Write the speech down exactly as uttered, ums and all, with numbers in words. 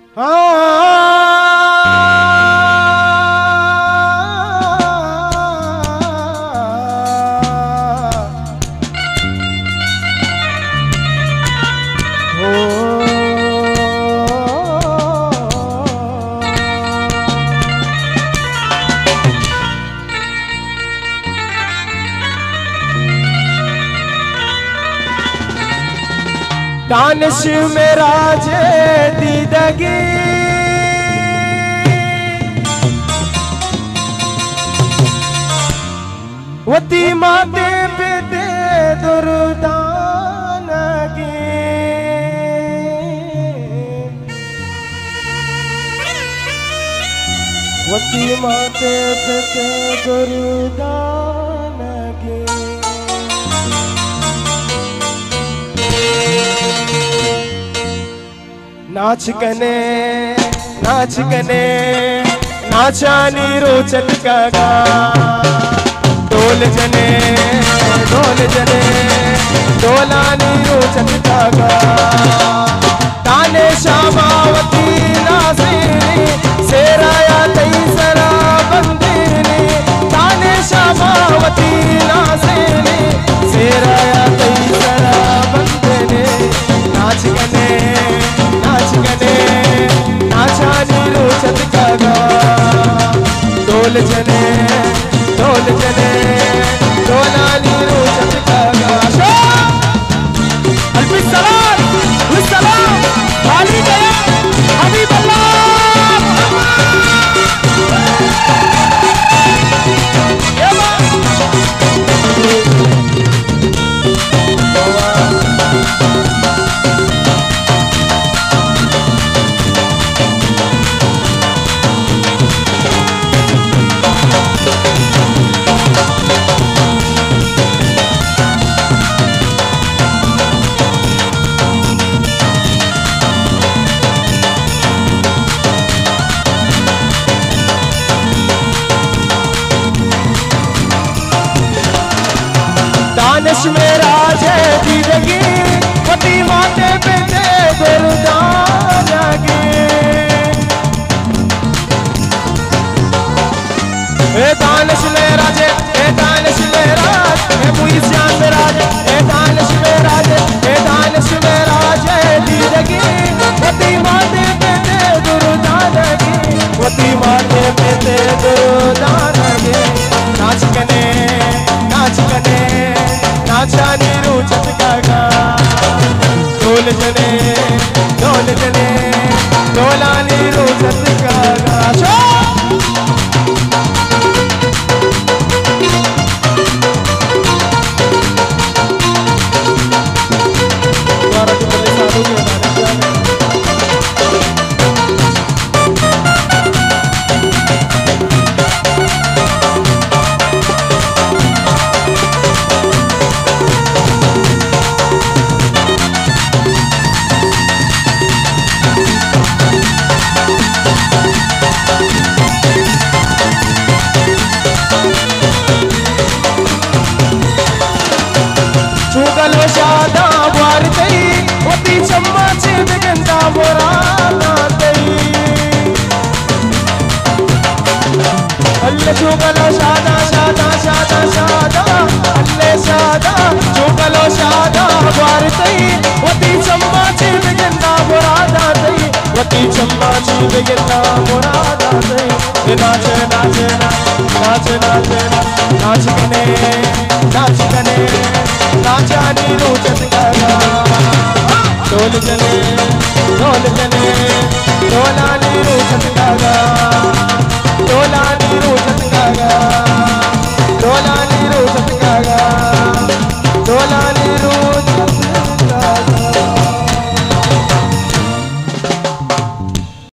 दानिश में राजे दीदगी वती माते पिते दुर्दानगी वती माते पिते दुर्दानगी नाच कने नाच कने नाचानी रोचन कागा डोल जने डोल जने डोलानी रोचन कागा ताने शामावती नाज़ीनी सेराया तई सरा बंदीनी ताने शामावती नाज़ीनी सेराया तई सरा बंदीनी नाच कने नाच कने नाचानी रोचन कागा डोल जने डोल जने डोलानी रोचन कागा अल्फी सलाम सलाम खाली गया हबीब अल्लाह दानिश में राजे दीदगी वती माते पिते दुर्दानगी ए दानिश में राजे ए दानिश में राज ए पूरी जान में राजे ए दानिश में राजे ए दानिश में राजे दीदगी वती माते पिते दुर्दानगी वती माते पिते दुर्दानगी नाच कने नाच कने नाचानी रोचन कागा डोल जने डोल जने डोलानी रोचन कागा चुगलो शादा वारतई वती चम्मा चिद गंदा मोराना तई अल्ले चुगलो शादा शादा शादा शादा अल्ले शादा चुगलो शादा वारतई वती चम्मा चिद गंदा मोराना तई वती चम्मा चिद गंदा मोराना तई नाच नाच नाच नाच नाच कने नाच कने नाचानी रोचन कागा डोल जने डोल जने डोलानी रोचन कागा डोलानी रोचन कागा